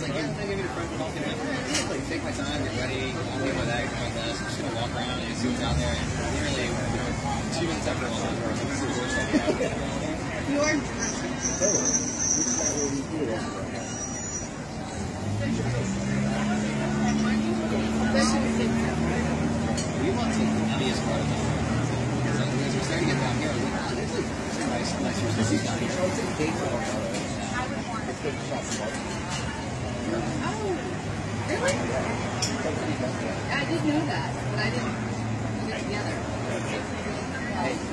like, yeah, maybe the front walk in. Like, take my time, get ready, I'll get my bag, my desk. I'm just gonna walk around and see what's out there. And literally, 2 minutes after I walk out the door, I was like, this is the worst idea ever. You're We want to the funniest part of it. Because as we're starting to get down here, I was like, oh, there's like some nice cities down here. Oh, really? I didn't know that, but I didn't put it together.